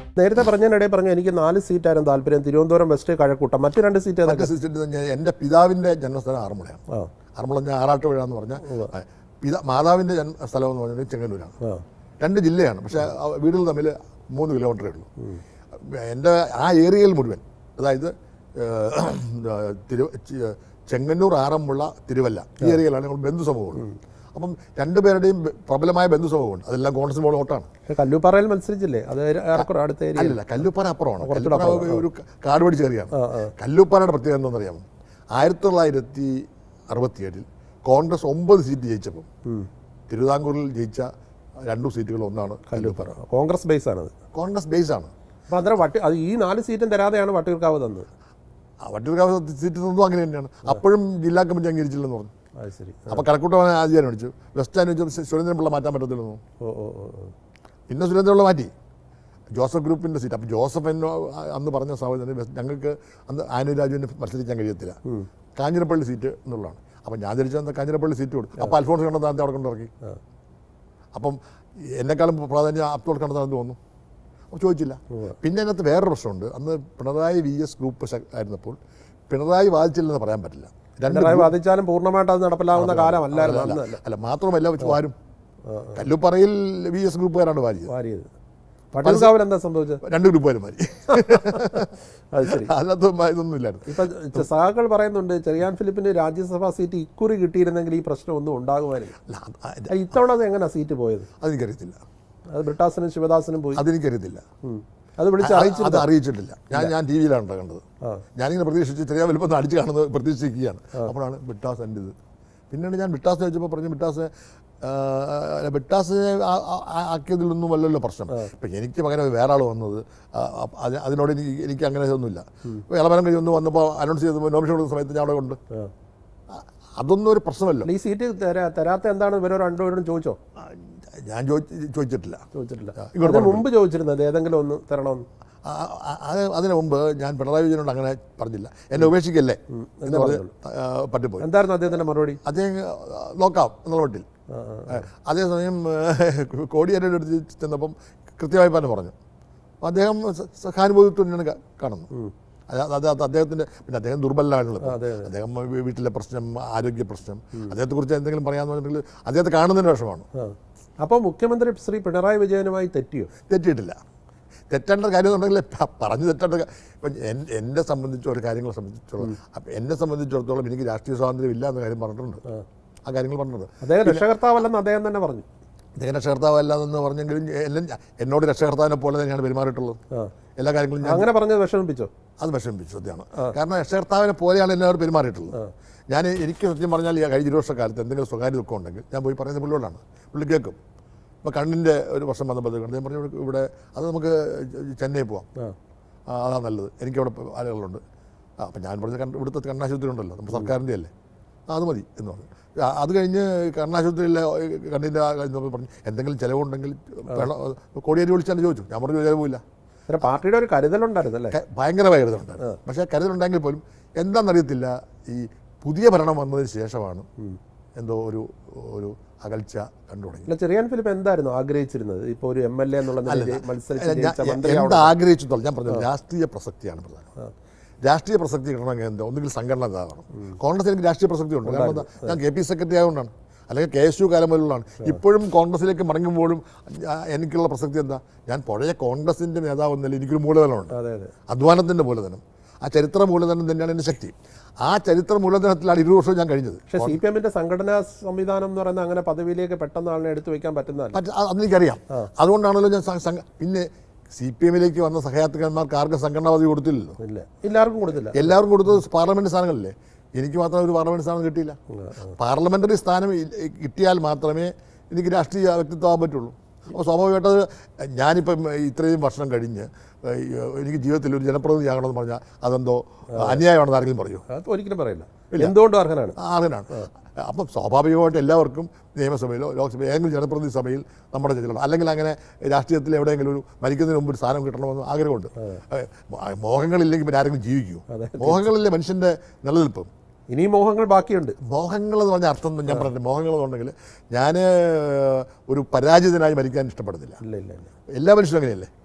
നേരത്തെ പറഞ്ഞതിനിടയിൽ പറഞ്ഞു എനിക്ക് 4 സീറ്റായിരുന്നു താല്പര്യം, തിരുവനന്തപുരം വെസ്റ്റ്, കഴക്കൂട്ടം. മറ്റു 2 സീറ്റ് എൻ്റെ പിതാവിൻ്റെ ജന്മസ്ഥലം ആറന്മുളയാണ്. ആറന്മുള ഞാൻ ആറാട്ടുപുഴ എന്ന് പറഞ്ഞാൽ മാതാവിൻ്റെ സ്ഥലം എന്ന് പറഞ്ഞാൽ ചെങ്ങന്നൂരാണ്. 2 ജില്ലയാണ്, പക്ഷേ വീടുകൾ തമ്മിൽ 3 കിലോമീറ്ററേ ഉള്ളൂ. എൻ്റെ ആ ഏരിയയിൽ മുഴുവൻ, അതായത് ചെങ്ങന്നൂർ, ആറന്മുള, തിരുവല്ല, ഈ ഏരിയയിലാണ് ഞങ്ങൾ ബന്ധു സമൂഹമുള്ളത്. അപ്പം 2 പേരുടെയും പ്രബലമായ ബന്ധു സമൂഹമുണ്ട്. അതെല്ലാം കോൺഗ്രസ് വോട്ടാണ്. കല്ലൂപ്പാറയിൽ മത്സരിച്ചില്ലേ? അത് അല്ലല്ല, കല്ലൂപ്പാറ അപ്പുറമാണ്. ഒരു കാട് പിടിച്ച് കയറിയാണ്. കല്ലൂപ്പാറയുടെ പ്രത്യേകത എന്താണെന്നറിയാമോ? 1967 കോൺഗ്രസ് 9 സീറ്റ് ജയിച്ചപ്പോൾ തിരുവിതാംകൂറിൽ ജയിച്ച 2 സീറ്റുകൾ ഒന്നാണ് കല്ലൂപ്പാറ. കോൺഗ്രസ് ബേസ് ആണ്. കോൺഗ്രസ് ബേസ് ആണ്. അപ്പോൾ അന്നേരം ഈ 4 സീറ്റും തരാതെയാണ് വട്ടിയൂർക്കാവ് തന്നത്. വട്ടിയൂർക്കാവ് സീറ്റ് തന്നതും അങ്ങനെ തന്നെയാണ്. അപ്പോഴും ജില്ലാ കമ്മിറ്റി അംഗീകരിച്ചില്ലെന്ന് പറഞ്ഞു. അപ്പോൾ കഴക്കൂട്ടം ആദ്യം അടിച്ചു, വെസ്റ്റ് അനുവദിച്ചു, സുരേന്ദ്രൻപിള്ള മാറ്റാൻ പറ്റത്തില്ലെന്നു. പിന്നെ സുരേന്ദ്രൻപിള്ള മാറ്റി, ജോസഫ് ഗ്രൂപ്പിൻ്റെ സീറ്റ്. അപ്പോൾ ജോസഫ് അന്ന് പറഞ്ഞ സാഹചര്യം ഞങ്ങൾക്ക് അന്ന് ആനുരാജുവിനെ മത്സരിക്കാൻ കഴിയത്തില്ല, കാഞ്ഞിരപ്പള്ളി സീറ്റ് എന്നുള്ളതാണ്. അപ്പം ഞാൻ ധരിച്ചത് കാഞ്ഞിരപ്പള്ളി സീറ്റ് കൊടുത്തു. അപ്പോൾ അൽഫോൺസ് കണ്ണന്താനത്തെ അവിടെ കൊണ്ടിറക്കി. അപ്പം എന്നെക്കാളും പ്രാധാന്യം അബ്ദുൾ കണ്ണന്താനത്ത് തോന്നുന്നു. അപ്പോൾ ചോദിച്ചില്ല. പിന്നെ അതിനകത്ത് വേറൊരു പ്രശ്നമുണ്ട്. അന്ന് പിണറായി VS ഗ്രൂപ്പ് ആയിരുന്നപ്പോൾ പിണറായി വാദിച്ചില്ലെന്ന് പറയാൻ പറ്റില്ല. വാദിച്ചാലും പൂർണ്ണമായിട്ട് അത് നടപ്പിലാവുന്ന കാലമല്ലായിരുന്നു. അല്ല, മാത്രമല്ല വാരും. കല്ലുപ്പറയിൽ VS ഗ്രൂപ്പുകാരാണ് വാരിയത്. വട്ടിയൂർക്കാവിൽ എന്താ സംഭവിച്ചത്? 2 ഗ്രൂപ്പുകാരും മാറി. അത് ശരി, അതിനകത്ത് ഇതൊന്നും ഇല്ലായിരുന്നു. ഇപ്പം സഹാക്കൾ പറയുന്നുണ്ട് ചെറിയാൻ ഫിലിപ്പിന് രാജ്യസഭാ സീറ്റ് ഇക്കുറി കിട്ടിയിരുന്നെങ്കിൽ ഈ പ്രശ്നം ഒന്നും ഉണ്ടാകുമായിരുന്നു. ഇത്തവണ അത് എങ്ങനെയാ സീറ്റ് പോയത്? അതെനിക്കറിയത്തില്ല. അത് ബ്രിട്ടാസിനും ശിവദാസിനും പോയി. അതെനിക്കറിയത്തില്ല. അത് അത് അറിയിച്ചിട്ടില്ല. ഞാൻ TV യിലാണ് കണ്ടത്. ഞാനിങ്ങനെ പ്രതീക്ഷിച്ച് ചെറിയ വലുപ്പം അടിച്ച് കാണുന്നത് പ്രതീക്ഷിക്കുകയാണ്. അപ്പോഴാണ് ബിട്ടാസ് എൻ്റെ ഇത്. പിന്നീട് ഞാൻ ബിട്ടാസ് ചോദിച്ചപ്പോൾ പറഞ്ഞു ബിട്ടാസിനെ ആക്കിയതിലൊന്നും വല്ലല്ലോ പ്രശ്നം. ഇപ്പം എനിക്ക് പകരം വേറെ ആൾ വന്നത്, അതിനോട് എനിക്ക് അങ്ങനെ ഒന്നുമില്ല. ഇളമരം കഴിഞ്ഞ് ഒന്ന് വന്നപ്പോൾ അനൗൺസ് ചെയ്തപ്പോൾ നോമിനേഷൻ കൊടുക്കുന്ന സമയത്ത് ഞാൻ അവിടെ കൊണ്ട് അതൊന്നും ഒരു പ്രശ്നമല്ല. ഈ സീറ്റ് തരാത്ത എന്താണ് ഇവരോ 2 പേരോടും ചോദിച്ചോ? ഞാൻ ചോദിച്ചിട്ടില്ല. ഇങ്ങോട്ട് മുമ്പ് ചോദിച്ചിരുന്നത് ഏതെങ്കിലും ഒന്ന് തരണമെന്ന്? അതിന് മുമ്പ് ഞാൻ പിണറായി വിജയനോട് അങ്ങനെ പറഞ്ഞില്ല. എന്നെ ഉപേക്ഷിക്കല്ലേ പറ്റിപ്പോയി. എന്തായിരുന്നു അദ്ദേഹത്തിൻ്റെ മറുപടി? അദ്ദേഹം നോക്കാം എന്നുള്ള മട്ടിൽ. അതേസമയം കോടിയേരിയുടെ അടുത്ത് ചെന്നപ്പം കൃത്യമായി പറഞ്ഞു. അദ്ദേഹം സഹാനുഭൂതിത്വം കാണുന്നു. അത് അദ്ദേഹത്തിൻ്റെ, പിന്നെ അദ്ദേഹം ദുർബലനാണുള്ളത്. അദ്ദേഹം വീട്ടിലെ പ്രശ്നം, ആരോഗ്യ പ്രശ്നം, അദ്ദേഹത്തെക്കുറിച്ച് എന്തെങ്കിലും പറയാമെന്നുണ്ടെങ്കിൽ അദ്ദേഹത്തെ കാണുന്നതിന് വിഷമമാണ്. അപ്പോൾ മുഖ്യമന്ത്രി ശ്രീ പിണറായി വിജയനുമായി തെറ്റിയിട്ടില്ല. തെറ്റേണ്ട കാര്യം എന്നുണ്ടെങ്കിൽ പറഞ്ഞു തെറ്റേണ്ട. ഇപ്പം എന്നെ സംബന്ധിച്ച് ഒരു കാര്യങ്ങളെ സംബന്ധിച്ചിടത്തോളം എനിക്ക് രാഷ്ട്രീയ സ്വാതന്ത്ര്യം ഇല്ല എന്ന കാര്യം പറഞ്ഞിട്ടുണ്ട്. ആ കാര്യങ്ങൾ പറഞ്ഞിട്ടുണ്ട്. അദ്ദേഹം രക്ഷകർത്താവല്ലെന്ന് അദ്ദേഹം തന്നെ പറഞ്ഞു. അദ്ദേഹം രക്ഷകർത്താവല്ലെന്ന് പറഞ്ഞെങ്കിലും എന്നോട് രക്ഷകർത്താവിനെ പോലെ തന്നെയാണ് പെരുമാറിയിട്ടുള്ളത്. എല്ലാ കാര്യങ്ങളും അങ്ങനെ പറഞ്ഞത് വിഷമിപ്പിച്ചോ? അത് വിഷമിപ്പിച്ചു, സത്യമാണ്. കാരണം രക്ഷകർത്താവിനെ പോലെയാണ് എല്ലാവരും പെരുമാറിയിട്ടുള്ളത്. എനിക്ക് സത്യം പറഞ്ഞാൽ ഈ കഴിഞ്ഞ 20 വർഷക്കാലത്ത് എന്തെങ്കിലും സ്വകാര്യ ദുഃഖം ഉണ്ടെങ്കിൽ ഞാൻ പോയി പറയുന്നത് പുള്ളിയോടാണ്. പുള്ളി കേൾക്കും. ഇപ്പോൾ കണ്ണിൻ്റെ ഒരു പ്രശ്നം വന്നപ്പോഴത്തേക്ക് അദ്ദേഹം പറഞ്ഞു ഇവിടെ അത് നമുക്ക് ചെന്നൈ പോവാം, അതാണ് നല്ലത്, എനിക്കവിടെ ആളുകളുണ്ട്. അപ്പം ഞാൻ പറഞ്ഞ ഇവിടുത്തെ കണ്ണാശുപത്രി ഉണ്ടല്ലോ, നമ്മുടെ സർക്കാരിൻ്റെ അല്ലേ, അത് മതി എന്ന് പറഞ്ഞു. അത് കഴിഞ്ഞ് കണ്ണാശുപത്രിയിലെ കണ്ണിൻ്റെ പറഞ്ഞു എന്തെങ്കിലും ചിലവുണ്ടെങ്കിൽ കോടിയേരി വിളിച്ചാൽ ചോദിച്ചു. ഞാൻ പറഞ്ഞു ചിലവില്ല. പാർട്ടിയുടെ ഒരു കരുതലുണ്ടായിരുന്നല്ലേ? ഭയങ്കരമായ കരുതലുണ്ടായിരുന്നു. പക്ഷേ കരുതലുണ്ടെങ്കിൽ പോലും എന്താണെന്നറിയത്തില്ല, ഈ പുതിയ ഭരണം വന്നതിന് ശേഷമാണ് എന്തോ ഒരു അകൽച്ച കണ്ടു തുടങ്ങി. ചെറിയാൻ ഫിലിപ്പ് എന്തായിരുന്നു ആഗ്രഹിച്ചിരുന്നത്? ഇപ്പോൾ ഒരു MLA എന്നുള്ള എന്താ ആഗ്രഹിച്ചിട്ടുള്ളത് ഞാൻ പറഞ്ഞു, രാഷ്ട്രീയ പ്രസക്തിയാണ് പ്രധാനം. രാഷ്ട്രീയ പ്രസക്തി കിട്ടണമെങ്കിൽ എന്താ, ഒന്നുകിൽ സംഘടന ഇതാകണം. കോൺഗ്രസ് എനിക്ക് രാഷ്ട്രീയ പ്രസക്തി ഉണ്ട്. കാരണം എന്താ, ഞാൻ KP സെക്രട്ടറി ആയതുകൊണ്ടാണ്, അല്ലെങ്കിൽ KSU കാലം മുതലുള്ളതാണ്. ഇപ്പോഴും കോൺഗ്രസിലേക്ക് മടങ്ങുമ്പോഴും എനിക്കുള്ള പ്രസക്തി എന്താ, ഞാൻ പഴയ കോൺഗ്രസിൻ്റെ നേതാവ് എന്നല്ല, എനിക്കൊരു മൂലധനമുണ്ട്, അധ്വാനത്തിൻ്റെ മൂലധനം. ആ ചരിത്ര മൂലധനം തന്നെയാണ് എൻ്റെ ശക്തി. ആ ചരിത്ര മൂലധനത്തിലാണ് 20 വർഷവും ഞാൻ കഴിഞ്ഞത്. പക്ഷേ CPM-ന്റെ സംഘടനാ സംവിധാനം എന്ന് പറയുന്നത് അങ്ങനെ പദവിയിലേക്ക് പെട്ടെന്ന് ആളിനെ എടുത്തു വയ്ക്കാൻ പറ്റുന്നതല്ല. അതെനിക്കറിയാം. അതുകൊണ്ടാണല്ലോ ഞാൻ പിന്നെ CPM-ലേക്ക് വന്ന സഹയാത്രികന്മാർക്ക് ആർക്കും സംഘടനാ പദവി കൊടുത്തില്ലല്ലോ. എല്ലാവർക്കും കൊടുത്തില്ല. എല്ലാവർക്കും കൊടുത്തത് പാർലമെൻറ്റ് സ്ഥാനങ്ങളല്ലേ. എനിക്ക് മാത്രം ഒരു പാർലമെൻറ്റ് സ്ഥാനം കിട്ടിയില്ല. പാർലമെൻ്ററി സ്ഥാനം കിട്ടിയാൽ മാത്രമേ എനിക്ക് രാഷ്ട്രീയ വ്യക്തിത്വമാകാൻ പറ്റുള്ളൂ. അപ്പോൾ സ്വാഭാവികമായിട്ട് ഞാനിപ്പം ഇത്രയും വർഷം കഴിഞ്ഞ് എനിക്ക് ജീവിതത്തിൽ ഒരു ജനപ്രതിനിധിയാകണമെന്ന് പറഞ്ഞാൽ അതെന്തോ അന്യായമാണെന്ന് ആരെങ്കിലും പറയൂ? ഒരിക്കലും പറയില്ല. എന്തുകൊണ്ടും അർഹനാണ്. അപ്പം സ്വാഭാവികമായിട്ട് എല്ലാവർക്കും നിയമസഭയിലോ ലോക്സഭയിലോ ഏതെങ്കിലും ജനപ്രതിനിധി സഭയിൽ നമ്മുടെ ചെല്ലണം. അല്ലെങ്കിൽ അങ്ങനെ രാഷ്ട്രീയത്തിൽ എവിടെയെങ്കിലും ഒരു മരിക്കുന്നതിന് മുമ്പ് ഒരു സ്ഥാനം കിട്ടണമെന്ന് ആഗ്രഹമുണ്ട്. മോഹങ്ങളില്ലെങ്കിൽ പിന്നെ ആരെങ്കിലും ജീവിക്കുമോ? മോഹങ്ങളിലെ മനുഷ്യൻ്റെ നിലനിൽപ്പും. ഇനി മോഹങ്ങൾ ബാക്കിയുണ്ട്. മോഹങ്ങൾ എന്ന് പറഞ്ഞ അർത്ഥം ഞാൻ പറഞ്ഞിട്ട്, മോഹങ്ങൾ എന്നുണ്ടെങ്കിൽ ഞാൻ ഒരു പരാജിതനായി മരിക്കാൻ ഇഷ്ടപ്പെടുന്നില്ല. എല്ലാ മനുഷ്യരും അങ്ങനെയല്ലേ.